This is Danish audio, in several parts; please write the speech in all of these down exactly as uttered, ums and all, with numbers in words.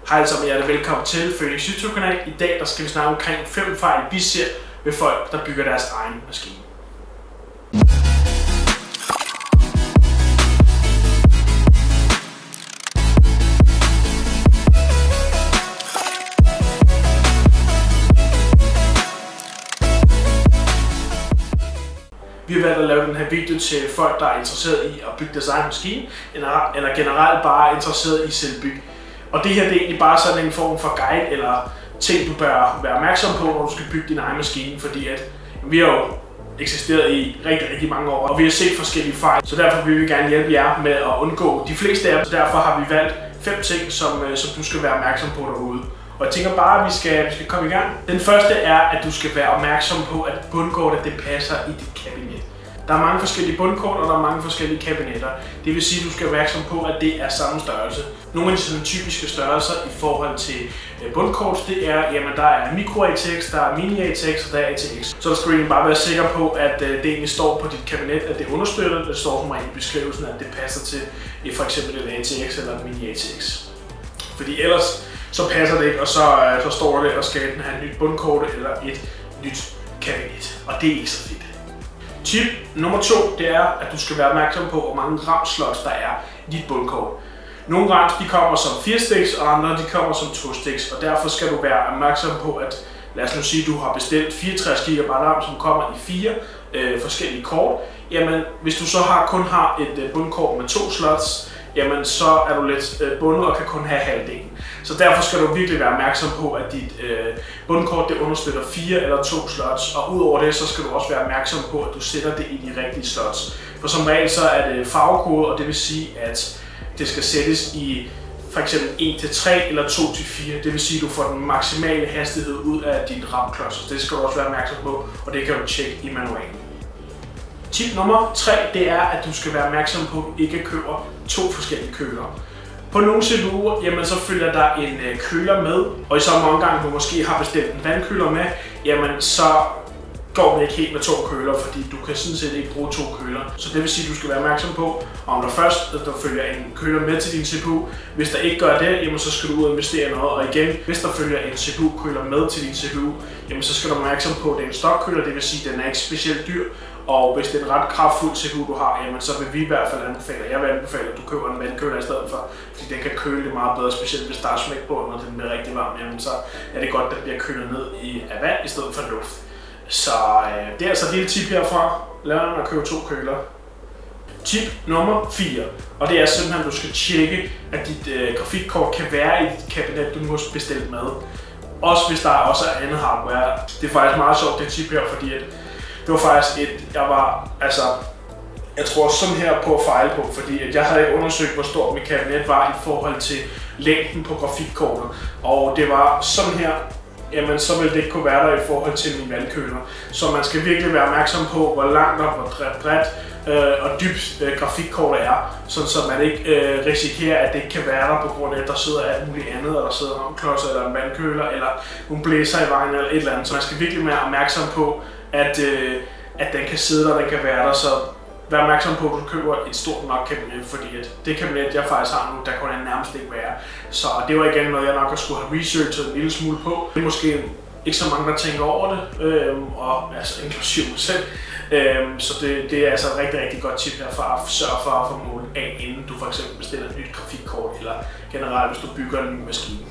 Hej alle sammen, hjertelig velkommen til Phoenix YouTube-kanal. I dag der skal vi snakke omkring fem fejl, vi ser ved folk, der bygger deres egen maskine. Vi har valgt at lave den her video til folk, der er interesseret i at bygge deres egen maskine, eller generelt bare interesseret i selvbyg. Og det her det er egentlig bare sådan en form for guide eller ting, du bør være opmærksom på, når du skal bygge din egen maskine, fordi at vi har jo eksisteret i rigtig, rigtig mange år, og vi har set forskellige fejl, så derfor vil vi gerne hjælpe jer med at undgå de fleste af dem. Så derfor har vi valgt fem ting, som, som du skal være opmærksom på derude. Og jeg tænker bare, at vi skal, vi skal komme i gang. Den første er, at du skal være opmærksom på, at bundkortet det passer i dit kabinet. Der er mange forskellige bundkort, og der er mange forskellige kabinetter. Det vil sige, at du skal være opmærksom på, at det er samme størrelse. Nogle af de sådan, typiske størrelser i forhold til bundkort, det er, jamen der er micro A T X, der er mini A T X, og der er A T X. Så der skal du egentlig bare være sikker på, at det egentlig står på dit kabinet, at det understøtter. Det står som regel i beskrivelsen, at det passer til for eksempel et A T X eller et mini A T X. Fordi ellers så passer det ikke, og så, så står det, og skal enten have et nyt bundkort eller et nyt kabinet. Og det er ikke så fedt. Tip nummer to, det er, at du skal være opmærksom på, hvor mange RAM-slots der er i dit bundkort. Nogle RAMs de kommer som fire stiks, og andre de kommer som to stiks, og derfor skal du være opmærksom på, at lad os nu sige, at du har bestilt fireogtres gigabyte RAM, som kommer i fire øh, forskellige kort. Jamen, hvis du så har, kun har et øh, bundkort med to slots, jamen så er du lidt øh, bundet og kan kun have halvdelen. Så derfor skal du virkelig være opmærksom på, at dit øh, bundkort det understøtter fire eller to slots, og udover det, så skal du også være opmærksom på, at du sætter det i de rigtige slots. For som regel så er det farvekode, og det vil sige, at det skal sættes i for eksempel en til tre eller to til fire. Det vil sige, at du får den maksimale hastighed ud af din RAM-klods. Det skal du også være opmærksom på, og det kan du tjekke i manualen. Tip nummer tre, det er, at du skal være opmærksom på, at du ikke køber to forskellige køler. På nogle C P U'er, jamen så følger der en øh, køler med, og i samme omgang, du måske har bestilt en vandkøler med, jamen så går det ikke helt med to køler, fordi du kan sådan set ikke bruge to køler. Så det vil sige, at du skal være opmærksom på, om der først der følger en køler med til din C P U. Hvis der ikke gør det, jamen så skal du ud og investere noget. Og igen, hvis der følger en C P U-køler med til din C P U, jamen så skal du være opmærksom på, at det er en stokkøler, det vil sige, at den er ikke specielt dyr. Og hvis det er en ret kraftfuld C P U, du har, jamen så vil vi i hvert fald anbefale, jeg vil anbefale, at du køber en vandkøler i stedet for, fordi den kan køle det meget bedre, specielt hvis der er smæk på, når den bliver rigtig varm, jamen så er det godt, at den bliver kølet ned i af vand i stedet for luft. Så øh, det er altså et lille tip herfra. Lad være med at købe to køler. Tip nummer fire, og det er simpelthen, at du skal tjekke, at dit øh, grafikkort kan være i dit kabinet, du nu har bestilt med. Også hvis der også er andet hardware. Det er faktisk meget sjovt, det tip her, fordi at det var faktisk et, jeg var, altså, jeg tror sådan her på at fejle på, fordi at jeg havde ikke undersøgt, hvor stort mit kabinet var i forhold til længden på grafikkortet. Og det var sådan her, jamen så ville det ikke kunne være der i forhold til min vandkøler. Så man skal virkelig være opmærksom på, hvor langt og hvor bredt øh, og dybt øh, grafikkortet er, sådan så man ikke øh, risikerer, at det ikke kan være der på grund af, at der sidder alt muligt andet, eller der sidder ramklodser eller en vandkøler, eller nogle blæser i vejen eller et eller andet. Så man skal virkelig være opmærksom på, at, øh, at den kan sidde der, den kan være der, så vær opmærksom på, at du køber et stort nok kabinet, fordi at det kabinet, jeg faktisk har nu, der kunne det nærmest ikke være. Så det var igen noget, jeg nok skulle have researchet en lille smule på. Det er måske ikke så mange, der tænker over det, øhm, og altså inklusive mig selv. Øhm, så det, det er altså et rigtig, rigtig godt tip herfra at sørge for at få målet af, inden du for eksempel bestiller et nyt grafikkort, eller generelt hvis du bygger en ny maskine.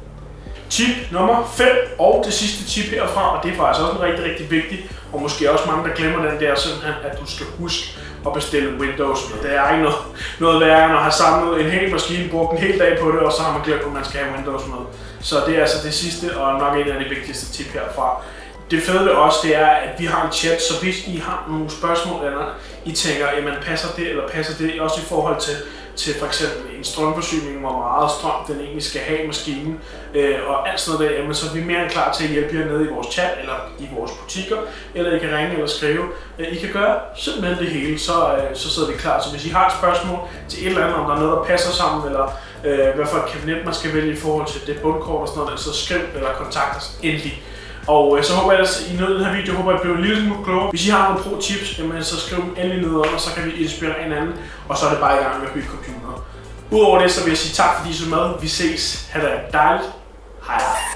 Tip nummer fem, og det sidste tip herfra, og det er faktisk også en rigtig, rigtig vigtig, og måske også mange, der glemmer den der, simpelthen, at du skal huske at bestille Windows med. Det er ikke noget, noget værre, end at have samlet en hel maskine, brugt en hel dag på det, og så har man glemt, at man skal have Windows med. Så det er altså det sidste, og nok en af de vigtigste tip herfra. Det fede ved os, det er, at vi har en chat, så hvis I har nogle spørgsmål, eller I tænker, jamen passer det, eller passer det, også i forhold til, til for eksempel en strømforsyning, hvor meget strøm den egentlig skal have i maskinen, øh, og alt sådan noget der, jamen, så er vi mere end klar til at hjælpe jer nede i vores chat, eller i vores butikker, eller I kan ringe eller skrive. I kan gøre simpelthen det hele, så, øh, så sidder vi klar. Så hvis I har et spørgsmål til et eller andet, om der er noget, der passer sammen, eller øh, hvad for et kabinet man skal vælge i forhold til det bundkort og sådan noget, så skriv eller kontakt os endelig. Og øh, så håber jeg, at I nåede den her video, håber jeg blev en lille smule klogere. Hvis I har nogle pro-tips, jamen, så skriv dem endelig ned under, så kan vi inspirere hinanden, og så er det bare i gang med at bygge computer. Udover det, så vil jeg sige tak fordi I så med. Vi ses. Ha' det dejligt. Hej hej.